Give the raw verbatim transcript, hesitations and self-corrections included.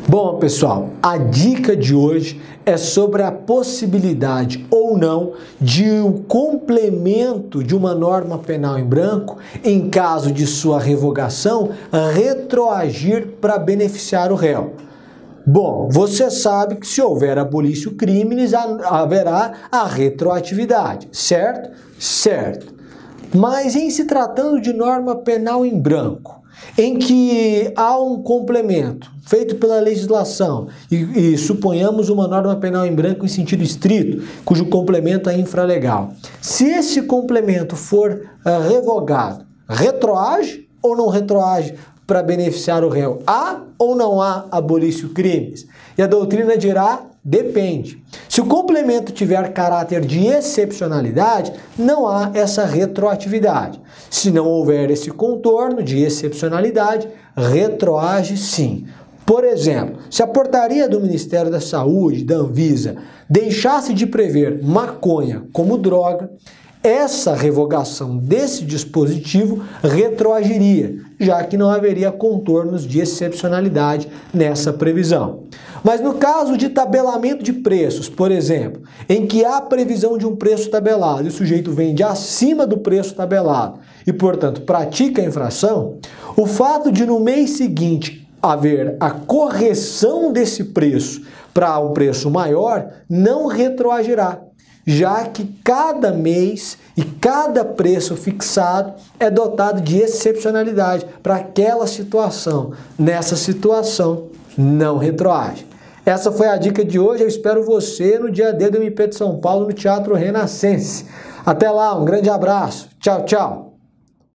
Bom, pessoal, a dica de hoje é sobre a possibilidade ou não de um complemento de uma norma penal em branco, em caso de sua revogação, retroagir para beneficiar o réu. Bom, você sabe que se houver abolício crimes, haverá a retroatividade, certo? Certo. Mas em se tratando de norma penal em branco, em que há um complemento feito pela legislação e, e suponhamos uma norma penal em branco em sentido estrito, cujo complemento é infralegal. Se esse complemento for uh, revogado, retroage ou não retroage para beneficiar o réu? Há ou não há abolício crimes? E a doutrina dirá: depende. Se o complemento tiver caráter de excepcionalidade, não há essa retroatividade. Se não houver esse contorno de excepcionalidade, retroage sim. Por exemplo, se a portaria do Ministério da Saúde, da Anvisa, deixasse de prever maconha como droga, essa revogação desse dispositivo retroagiria, já que não haveria contornos de excepcionalidade nessa previsão. Mas no caso de tabelamento de preços, por exemplo, em que há previsão de um preço tabelado e o sujeito vende acima do preço tabelado e, portanto, pratica a infração, o fato de no mês seguinte haver a correção desse preço para um preço maior não retroagirá, já que cada mês e cada preço fixado é dotado de excepcionalidade para aquela situação. Nessa situação, não retroage. Essa foi a dica de hoje. Eu espero você no dia D do M P de São Paulo, no Teatro Renascense. Até lá, um grande abraço. Tchau, tchau.